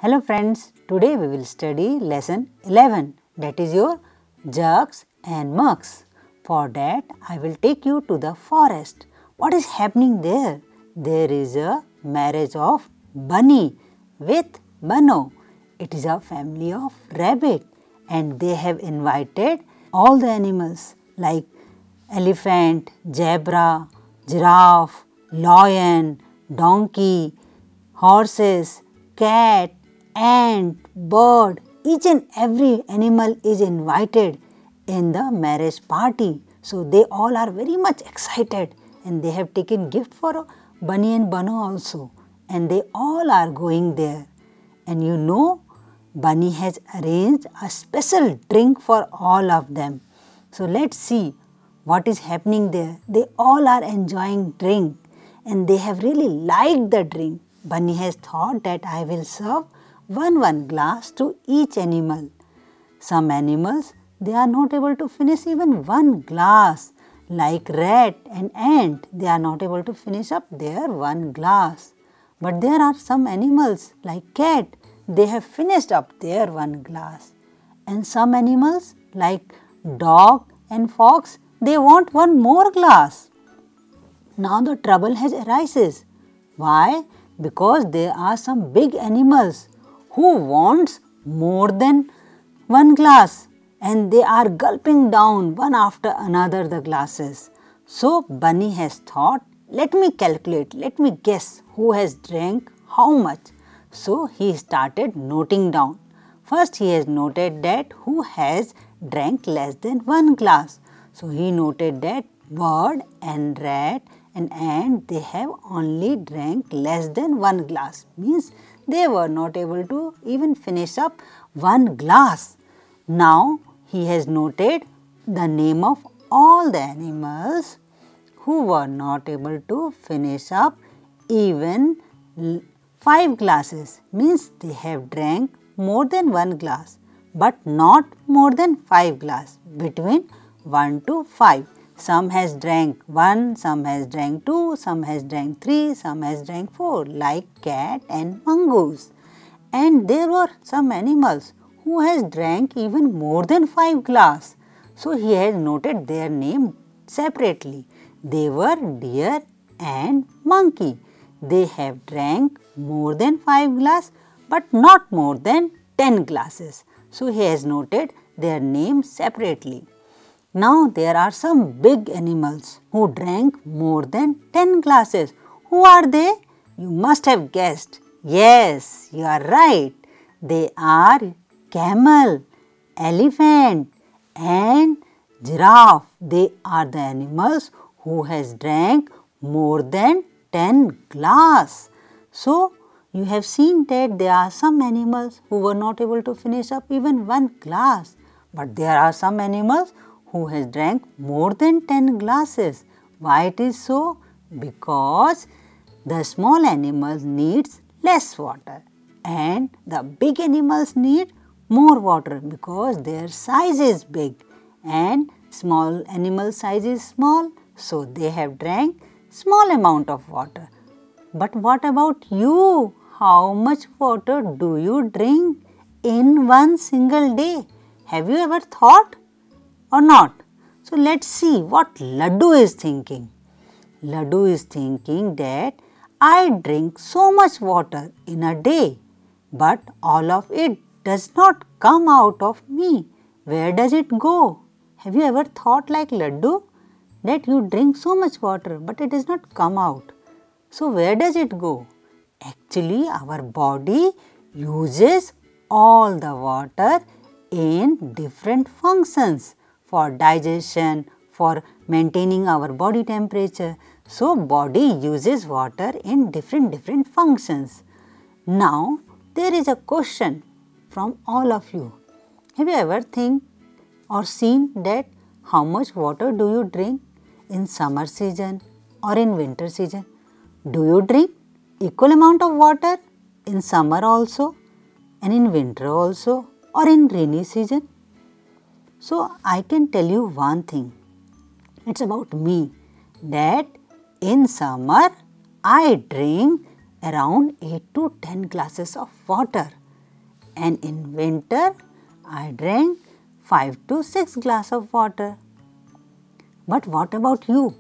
Hello friends, today we will study lesson 11, that is your jugs and mugs. For that I will take you to the forest. What is happening there? There is a marriage of bunny with Bano. It is a family of rabbit and they have invited all the animals like elephant, zebra, giraffe, lion, donkey, horses, cat, ant, bird, each and every animal is invited in the marriage party. So they all are very much excited and they have taken gift for Bunny and Bano also and they all are going there. And you know, Bunny has arranged a special drink for all of them. So let's see what is happening there. They all are enjoying drink and they have really liked the drink. Bunny has thought that I will serve one glass to each animal. Some animals, they are not able to finish even one glass. Like rat and ant, they are not able to finish up their one glass. But there are some animals like cat, they have finished up their one glass. And some animals like dog and fox, they want one more glass. Now the trouble has arises. Why? Because there are some big animals who wants more than one glass and they are gulping down one after another the glasses. So Bunny has thought, let me calculate, let me guess who has drank how much. So he started noting down. First he has noted that who has drank less than one glass. So he noted that bird and rat and ant, they have only drank less than one glass. Means they were not able to even finish up one glass. Now he has noted the name of all the animals who were not able to finish up even 5 glasses. Means they have drank more than one glass but not more than 5 glass, between 1 to 5. Some has drank 1, some has drank 2, some has drank 3, some has drank 4 like cat and mongoose. And there were some animals who has drank even more than 5 glass. So he has noted their name separately. They were deer and monkey. They have drank more than 5 glass but not more than 10 glasses. So he has noted their name separately. Now there are some big animals who drank more than 10 glasses. Who are they? You must have guessed. Yes, you are right. They are camel, elephant and giraffe. They are the animals who has drank more than 10 glass. So you have seen that there are some animals who were not able to finish up even one glass. But there are some animals who has drank more than 10 glasses. Why it is so? Because the small animals needs less water and the big animals need more water because their size is big and small animal size is small, so they have drank small amount of water. But what about you? How much water do you drink in one single day? Have you ever thought? Or not? So let's see what Laddu is thinking. Laddu is thinking that I drink so much water in a day, but all of it does not come out of me. Where does it go? Have you ever thought like Laddu? That you drink so much water but it does not come out. So where does it go? Actually our body uses all the water in different functions. For digestion, for maintaining our body temperature. So body uses water in different functions. Now there is a question from all of you. Have you ever think or seen that how much water do you drink in summer season or in winter season? Do you drink equal amount of water in summer also and in winter also or in rainy season? So I can tell you one thing, it's about me, that in summer I drink around 8 to 10 glasses of water and in winter I drank 5 to 6 glass of water. But what about you?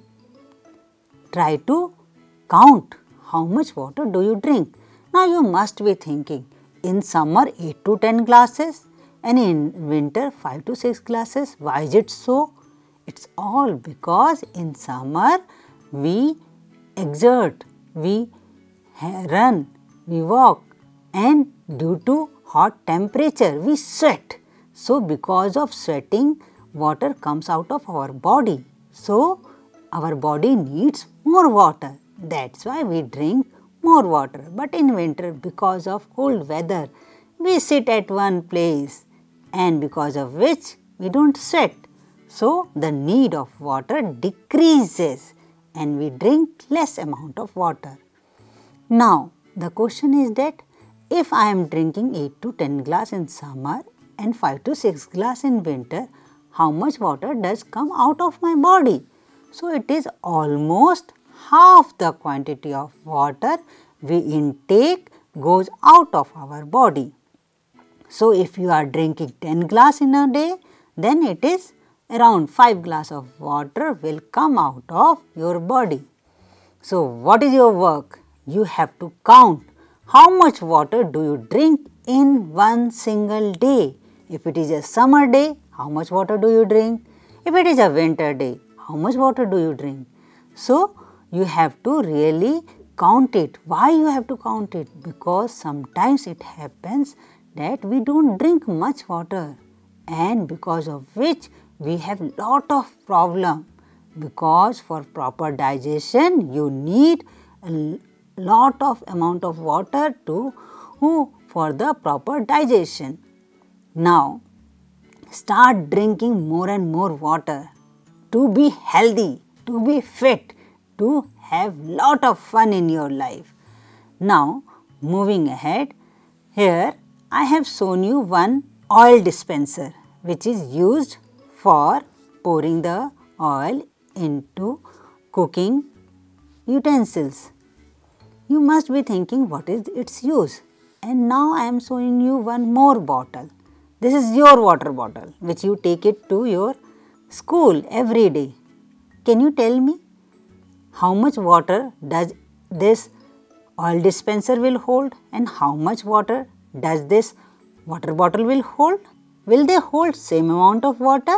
Try to count how much water do you drink. Now you must be thinking, in summer 8 to 10 glasses and in winter 5 to 6 glasses. Why is it so? It's all because in summer we exert, we run, we walk, and due to hot temperature we sweat. So because of sweating, water comes out of our body. So our body needs more water. That's why we drink more water. But in winter, because of cold weather, we sit at one place, and because of which we don't sweat. So the need of water decreases and we drink less amount of water. Now the question is that if I am drinking 8 to 10 glass in summer and 5 to 6 glass in winter, how much water does come out of my body? So it is almost half the quantity of water we intake goes out of our body. So if you are drinking 10 glass in a day, then it is around 5 glass of water will come out of your body. So what is your work? You have to count how much water do you drink in one single day. If it is a summer day, how much water do you drink? If it is a winter day, how much water do you drink? So you have to really count it. Why you have to count it? Because sometimes it happens that we don't drink much water, and because of which we have lot of problem. Because for proper digestion you need a lot of amount of water for the proper digestion. Now start drinking more and more water to be healthy, to be fit, to have lot of fun in your life. Now moving ahead, here I have shown you one oil dispenser which is used for pouring the oil into cooking utensils. You must be thinking what is its use, and now I am showing you one more bottle. This is your water bottle which you take it to your school every day. Can you tell me how much water does this oil dispenser will hold and how much water does this water bottle will hold? Will they hold same amount of water,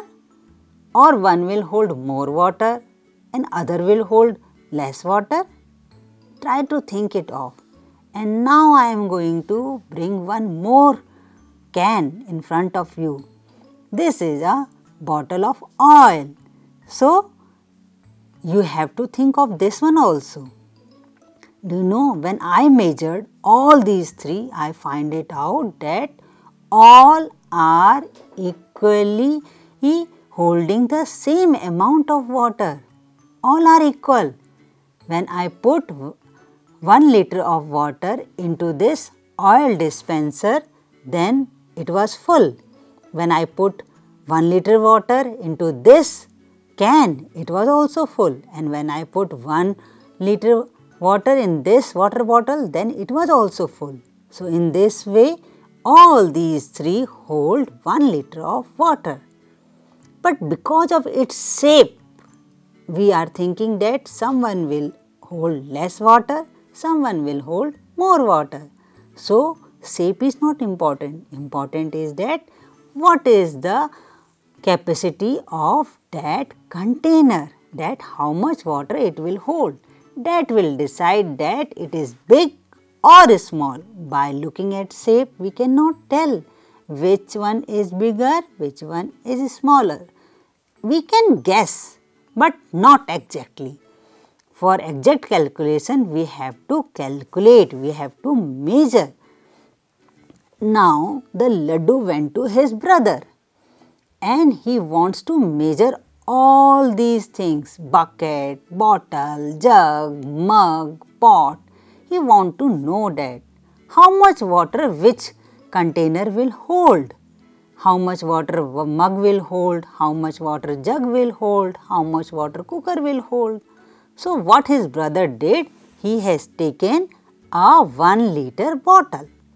or one will hold more water and other will hold less water? Try to think it off. And now I am going to bring one more can in front of you. This is a bottle of oil. So you have to think of this one also. Do you know, when I measured all these three, I find it out that all are equally holding the same amount of water. All are equal. When I put 1 liter of water into this oil dispenser, then it was full. When I put 1 liter water into this can, it was also full. And when I put 1 liter water in this water bottle, then it was also full. So in this way, all these three hold 1 liter of water. But because of its shape, we are thinking that someone will hold less water, someone will hold more water. So shape is not important. Important is that what is the capacity of that container, that how much water it will hold. That will decide that it is big or small. By looking at shape, we cannot tell which one is bigger, which one is smaller. We can guess, but not exactly. For exact calculation, we have to calculate, we have to measure. Now, the Laddu went to his brother and he wants to measure all these things: bucket, bottle, jug, mug, pot. He wants to know that how much water which container will hold, how much water mug will hold, how much water jug will hold, how much water cooker will hold. So what his brother did, he has taken a 1 liter bottle.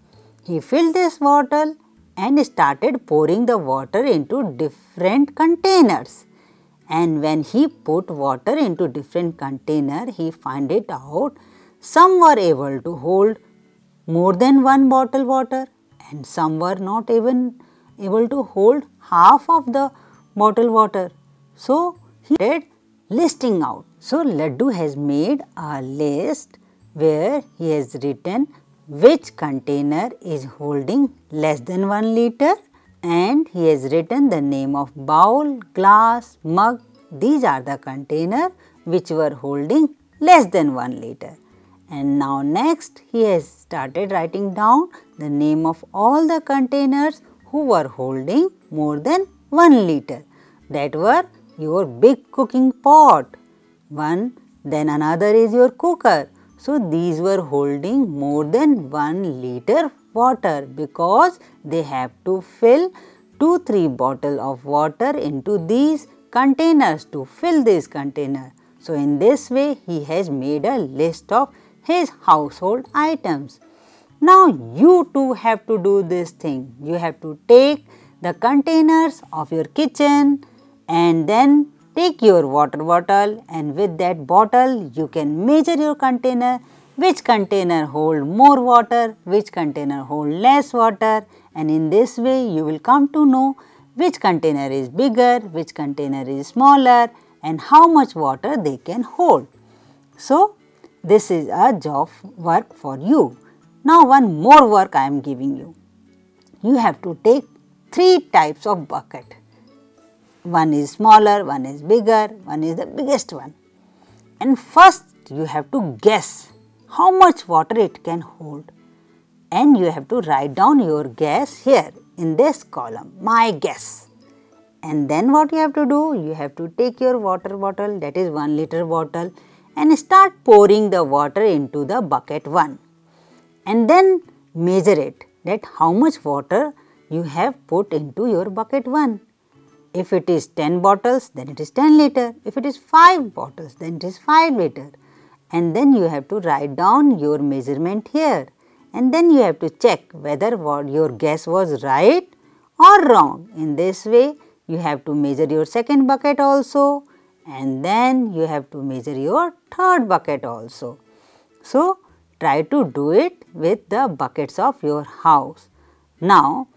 He filled this bottle and started pouring the water into different containers. And when he put water into different container, he found it out some were able to hold more than one bottle water and some were not even able to hold half of the bottle water. So he started listing out. So Laddu has made a list where he has written which container is holding less than 1 liter, and he has written the name of bowl, glass, mug. These are the container which were holding less than 1 liter. And now next he has started writing down the name of all the containers who were holding more than 1 liter. That were your big cooking pot. One, then another is your cooker. So these were holding more than 1 liter water because they have to fill 2-3 bottles of water into these containers to fill this container. So in this way he has made a list of his household items. Now you too have to do this thing. You have to take the containers of your kitchen and then take your water bottle, and with that bottle you can measure your container, which container hold more water, which container hold less water, and in this way you will come to know which container is bigger, which container is smaller, and how much water they can hold. So this is a job work for you. Now one more work I am giving you. You have to take 3 types of bucket. One is smaller, one is bigger, one is the biggest one. And first you have to guess how much water it can hold. And you have to write down your guess here in this column, my guess. And then what you have to do, you have to take your water bottle, that is 1 liter bottle, and start pouring the water into the bucket 1. And then measure it, that how much water you have put into your bucket 1. If it is 10 bottles, then it is 10 liter. If it is 5 bottles, then it is 5 liter. And then you have to write down your measurement here. And then you have to check whether what your guess was right or wrong. In this way, you have to measure your second bucket also, and then you have to measure your third bucket also. So try to do it with the buckets of your house. Now,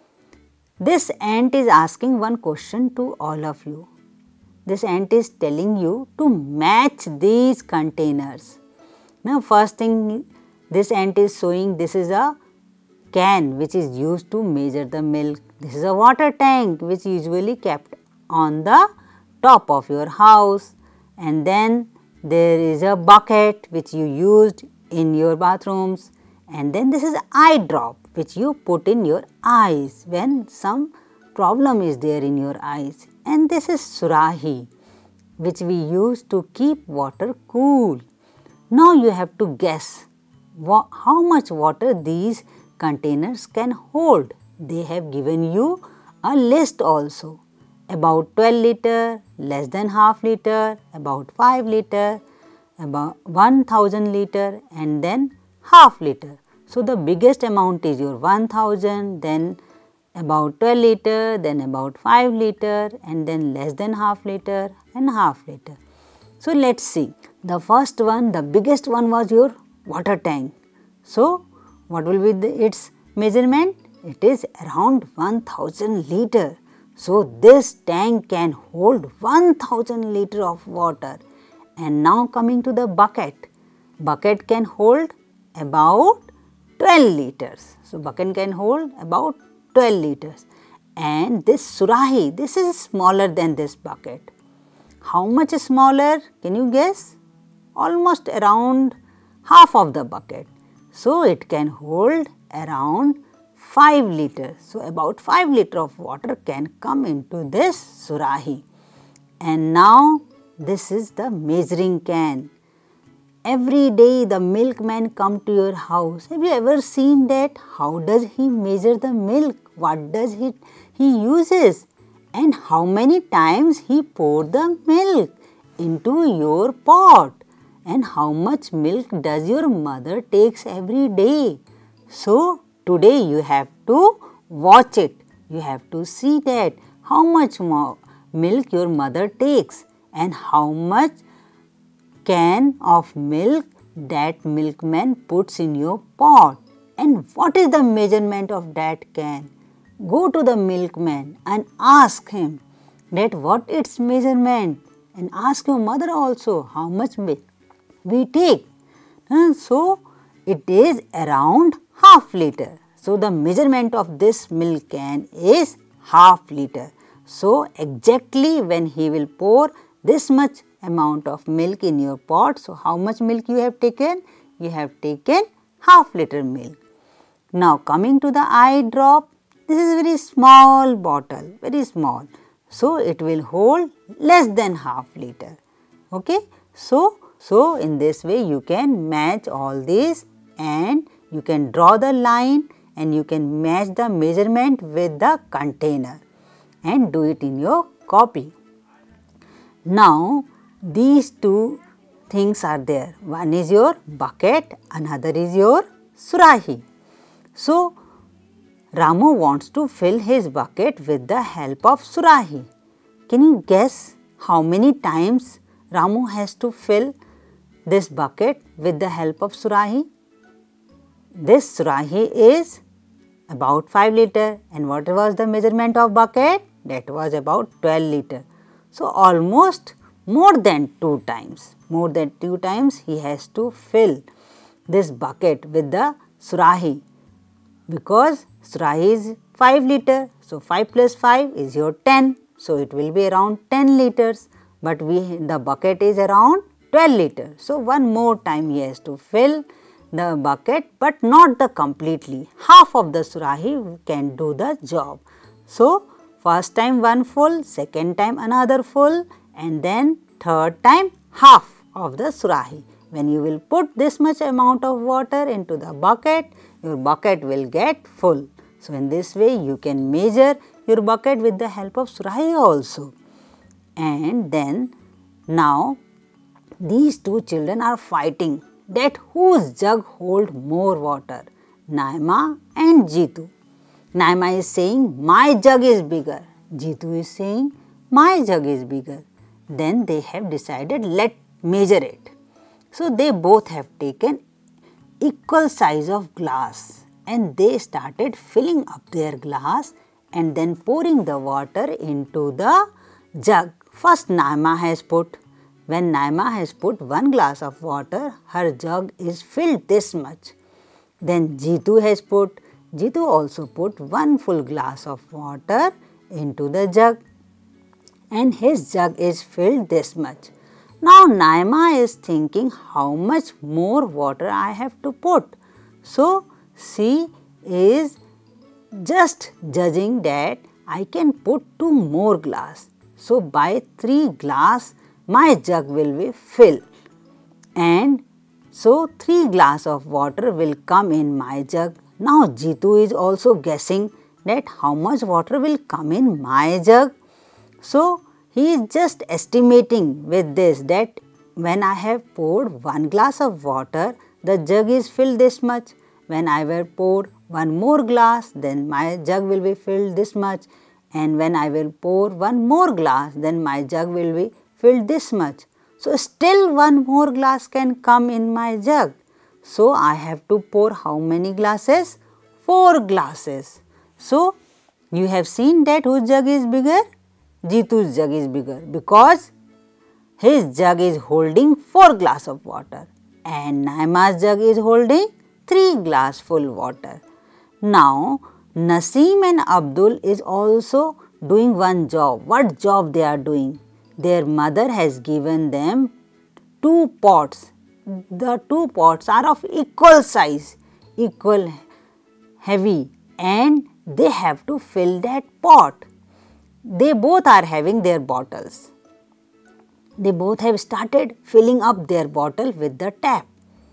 this ant is asking one question to all of you. This ant is telling you to match these containers. Now, first thing this ant is showing, this is a can which is used to measure the milk. This is a water tank which usually kept on the top of your house. And then there is a bucket which you used in your bathrooms. And then this is eye drop which you put in your eyes when some problem is there in your eyes. And this is surahi which we use to keep water cool. Now you have to guess how much water these containers can hold. They have given you a list also, about 12 liter, less than half liter, about 5 liter, about 1000 liter, and then half liter. So the biggest amount is your 1000, then about 12 liter, then about 5 liter, and then less than half liter and half liter. So let's see. The first one, the biggest one was your water tank. So what will be its measurement? It is around 1000 liter. So this tank can hold 1000 liter of water. And now coming to the bucket. Bucket can hold about 12 liters. So bucket can hold about 12 liters. And this surahi, this is smaller than this bucket. How much smaller? Can you guess? Almost around half of the bucket. So it can hold around 5 liters. So about 5 liter of water can come into this surahi. And now this is the measuring can. Every day the milkman come to your house. Have you ever seen that? How does he measure the milk? What does he uses? And how many times he pour the milk into your pot? And how much milk does your mother takes every day? So today you have to watch it. You have to see that how much more milk your mother takes and how much can of milk that milkman puts in your pot. And what is the measurement of that can? Go to the milkman and ask him that what its measurement, and ask your mother also how much milk we take. So it is around half liter. So the measurement of this milk can is half liter. So exactly when he will pour this much amount of milk in your pot, so how much milk you have taken? You have taken half liter milk. Now coming to the eye drop, this is a very small bottle, very small. So it will hold less than half liter. Okay. So in this way you can match all these and you can draw the line and you can match the measurement with the container and do it in your copy. Now these two things are there. One is your bucket, another is your surahi. So Ramu wants to fill his bucket with the help of surahi. Can you guess how many times Ramu has to fill this bucket with the help of surahi? This surahi is about 5 liter, and what was the measurement of bucket? That was about 12 liter. So almost more than 2 times. More than 2 times he has to fill this bucket with the surahi, because surahi is 5 liter. So 5 plus 5 is your 10. So it will be around 10 liters, but the bucket is around 12 liters. So one more time he has to fill the bucket, but not the completely. Half of the surahi can do the job. So first time one full, second time another full, and then third time half of the surahi. When you will put this much amount of water into the bucket, your bucket will get full. So in this way you can measure your bucket with the help of surahi also. And then now these two children are fighting that whose jug hold more water, Naima and Jitu. Naima is saying my jug is bigger. Jitu is saying my jug is bigger. Then they have decided let measure it. So they both have taken equal size of glass and they started filling up their glass and then pouring the water into the jug. First Naima has put. When Naima has put 1 glass of water, her jug is filled this much. Then Jitu has put. Jitu also put 1 full glass of water into the jug and his jug is filled this much. Now Naima is thinking how much more water I have to put. So she is just judging that I can put 2 more glass. So by 3 glass my jug will be filled, and so 3 glass of water will come in my jug. Now Jitu is also guessing that how much water will come in my jug. So he is just estimating with this that when I have poured 1 glass of water, the jug is filled this much. When I will pour 1 more glass, then my jug will be filled this much. And when I will pour 1 more glass, then my jug will be filled this much. So still 1 more glass can come in my jug. So I have to pour how many glasses? 4 glasses. So you have seen that whose jug is bigger? Jitu's jug is bigger because his jug is holding 4 glass of water and Naima's jug is holding 3 glass full water. Now Naseem and Abdul is also doing one job. What job they are doing? Their mother has given them 2 pots. The 2 pots are of equal size, equal heavy, and they have to fill that pot. They both are having their bottles. They both have started filling up their bottle with the tap.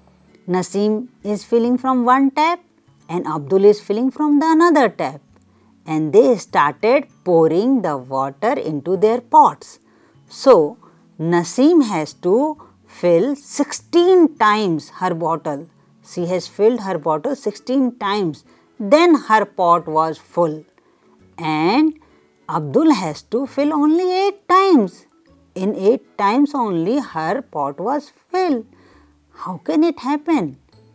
Naseem is filling from one tap and Abdul is filling from the another tap. And they started pouring the water into their pots. So Naseem has to fill 16 times her bottle. She has filled her bottle 16 times then her pot was full. And Abdul has to fill only 8 times. In 8 times only her pot was filled. How can it happen?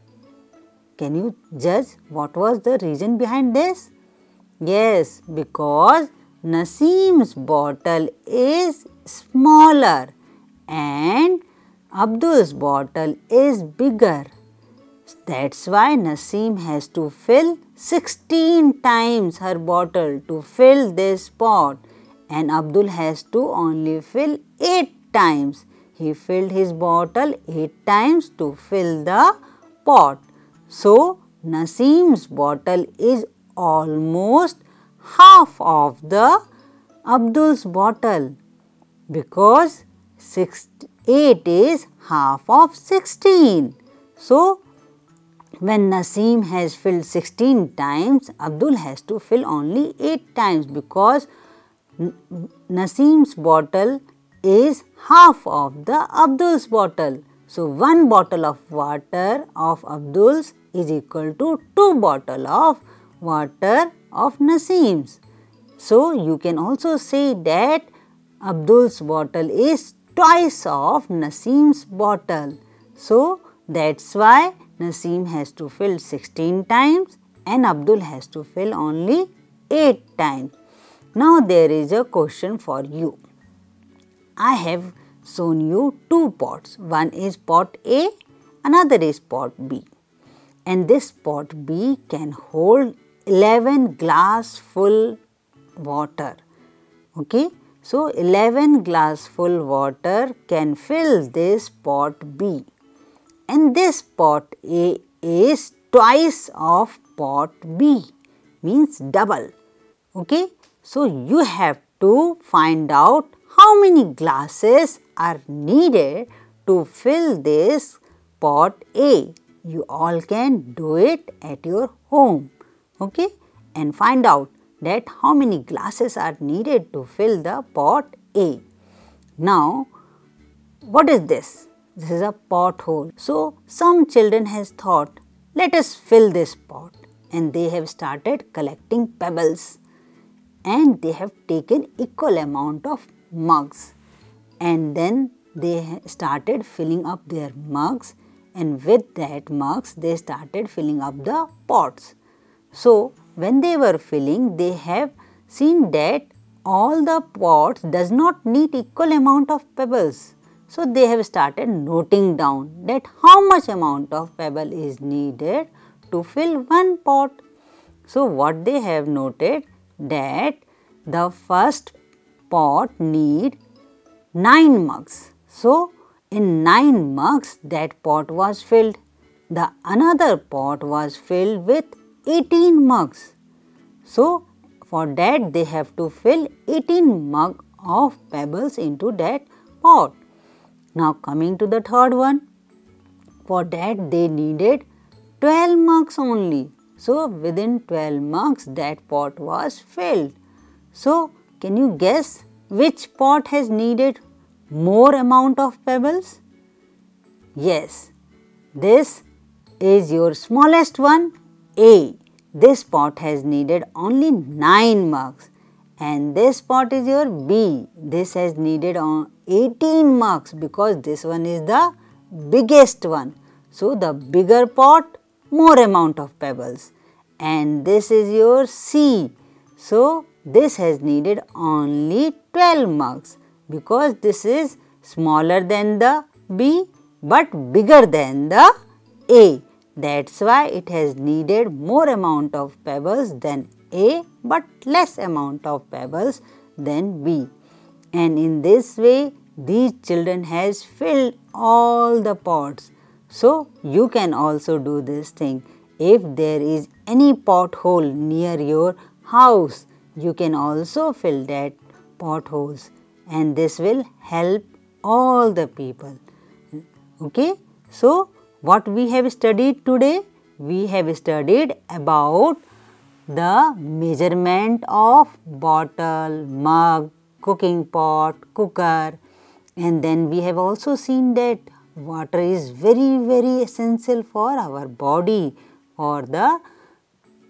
Can you judge what was the reason behind this? Yes, because Naseem's bottle is smaller and Abdul's bottle is bigger. That's why Naseem has to fill 16 times her bottle to fill this pot, and Abdul has to only fill 8 times. He filled his bottle 8 times to fill the pot. So, Naseem's bottle is almost half of the Abdul's bottle, because 8 is half of 16. So, when Naseem has filled 16 times, Abdul has to fill only 8 times, because Naseem's bottle is half of the Abdul's bottle. So, 1 bottle of water of Abdul's is equal to 2 bottles of water of Naseem's. So, you can also say that Abdul's bottle is twice of Naseem's bottle. So, that's why Naseem has to fill 16 times and Abdul has to fill only 8 times. Now, there is a question for you. I have shown you 2 pots. One is pot A, another is pot B. And this pot B can hold 11 glass full water. Okay. So, 11 glass full water can fill this pot B. And this pot A is twice of pot B, means double. Okay. So, you have to find out how many glasses are needed to fill this pot A. You all can do it at your home. Okay. And find out that how many glasses are needed to fill the pot A. Now, what is this? This is a pot hole. So, some children has thought, let us fill this pot, and they have started collecting pebbles, and they have taken equal amount of mugs, and then they started filling up their mugs, and with that mugs they started filling up the pots. So, when they were filling, they have seen that all the pots does not need equal amount of pebbles. So, they have started noting down that how much amount of pebble is needed to fill one pot. So, what they have noted that the first pot need 9 mugs. So, in 9 mugs that pot was filled. The another pot was filled with 18 mugs. So, for that they have to fill 18 mug of pebbles into that pot. Now, coming to the third one, for that they needed 12 mugs only. So, within 12 mugs that pot was filled. So, can you guess which pot has needed more amount of pebbles? Yes, this is your smallest one, A. This pot has needed only 9 mugs, and this pot is your B. This has needed 18 mugs, because this one is the biggest one. So, the bigger pot, more amount of pebbles, and this is your C. So, this has needed only 12 mugs, because this is smaller than the B but bigger than the A. That's why it has needed more amount of pebbles than A but less amount of pebbles than B. And in this way, these children has filled all the pots. So, you can also do this thing. If there is any pothole near your house, you can also fill that potholes, and this will help all the people. Okay. So, what we have studied today? We have studied about the measurement of bottle, mug, cooking pot, cooker, and then we have also seen that water is very essential for our body, for the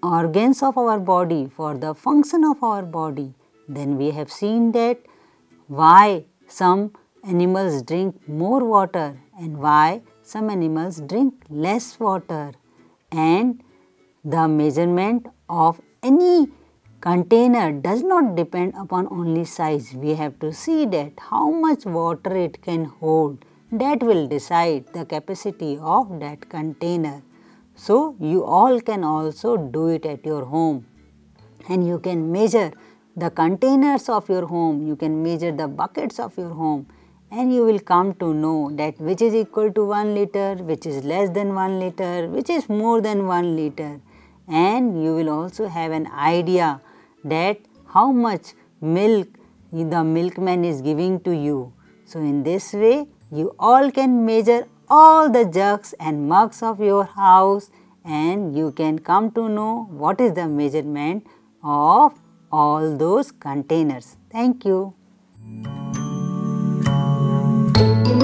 organs of our body, for the function of our body, then we have seen that why some animals drink more water and why some animals drink less water, and the measurement of any container does not depend upon only size. We have to see that how much water it can hold, that will decide the capacity of that container. So, you all can also do it at your home, and you can measure the containers of your home, you can measure the buckets of your home, and you will come to know that which is equal to 1 liter, which is less than 1 liter, which is more than 1 liter, and you will also have an idea that how much milk the milkman is giving to you. So, in this way you all can measure all the jugs and mugs of your house, and you can come to know what is the measurement of all those containers. Thank you.